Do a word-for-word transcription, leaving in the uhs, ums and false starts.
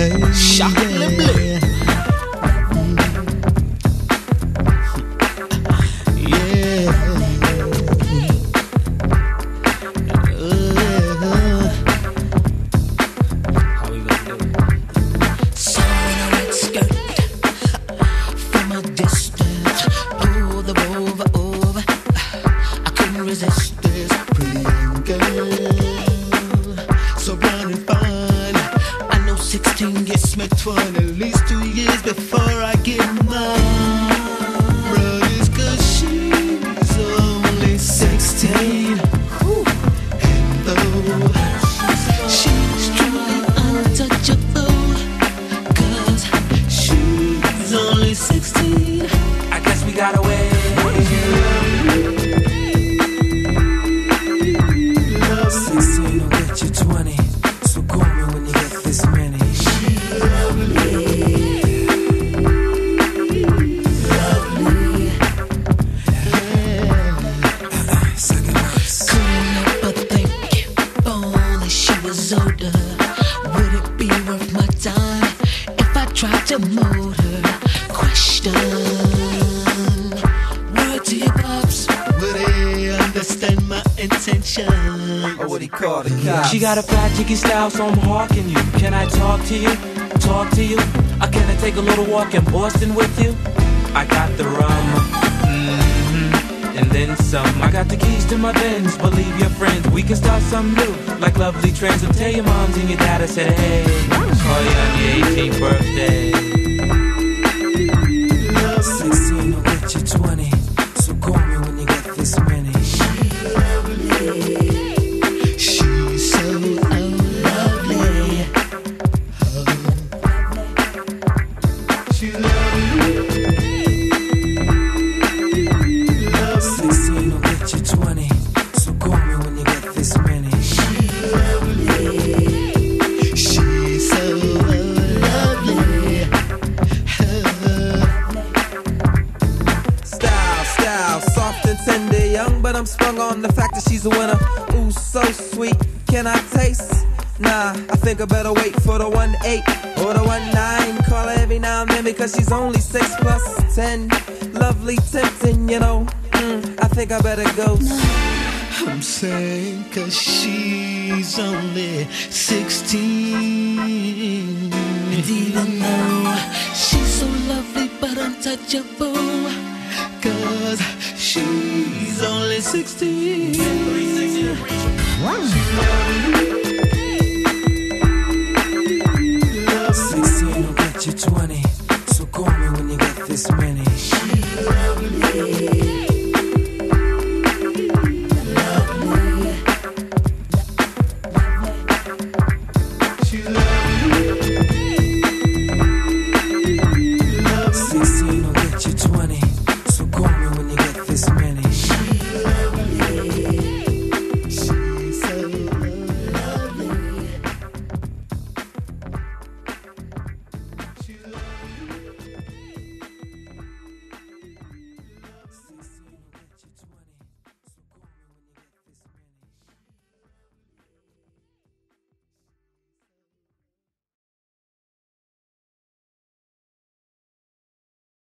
Chocolate blue. She got a fat jiggy style, so I'm hawking you. Can I talk to you? Talk to you? Or can I take a little walk in Boston with you? I got the rum, mm-hmm, and then some. I got the keys to my Benz, believe your friends. We can start something new, like lovely trends. So tell your moms and your dad I said, hey, call you on your eighteenth birthday. sixteen will get you twenty, so call me when you get this many. On the fact that she's a winner. Ooh, so sweet, can I taste? Nah, I think I better wait for the one eight or the one nine. Call her every now and then because she's only six plus ten. Lovely, tempting, you know. Mm, I think I better go. I'm saying cause she's only sixteen. And even though she's so lovely but untouchable, cause she's only sixteen.